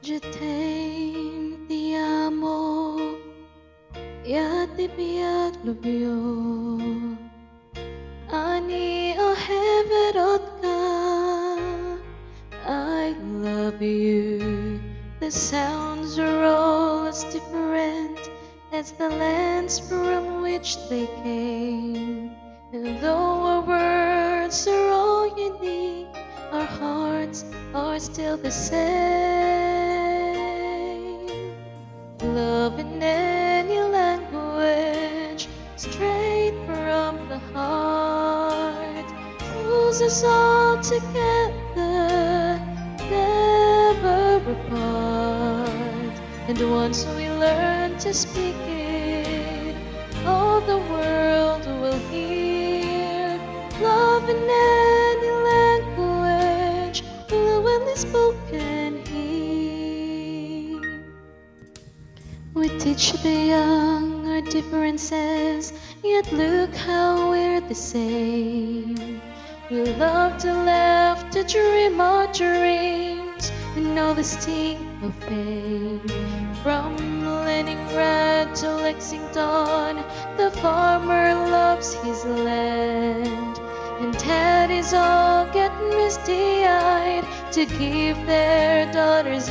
Je t'aime, ti amo, ya ti pinaglubiyo. Ani aheverot ka, I love you. The sounds are all as different as the lands from which they came. And though our words are all unique, our hearts are still the same. Love in any language, straight from the heart, pulls us all together, never apart. And once we learn to speak it, all the world will hear. Love in any language, fluently spoken here. We teach the young our differences, yet look how we're the same. We love to laugh, to dream our dreams, and know the sting of fame. From Leningrad to Lexington, the farmer loves his land, and daddies all get misty-eyed to give their daughters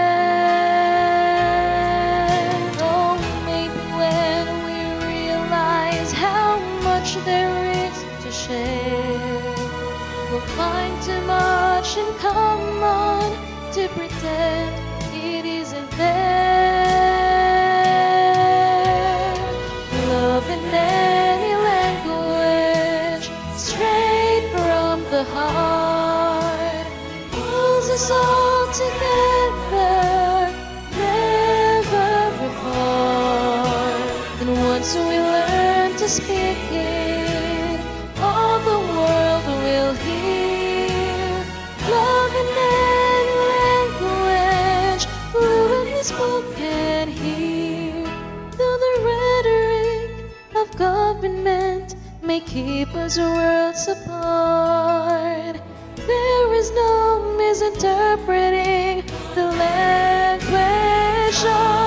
hand. Oh, maybe when we realize how much there is to share, we'll find too much in common to pretend it isn't there. Love in any language, straight from the heart, pulls us all together, never apart. And once we learn to speak it, all the world will hear. Love in any language, fluently spoken here. Though the rhetoric of government may keep us worlds apart, there is no misinterpreting the language of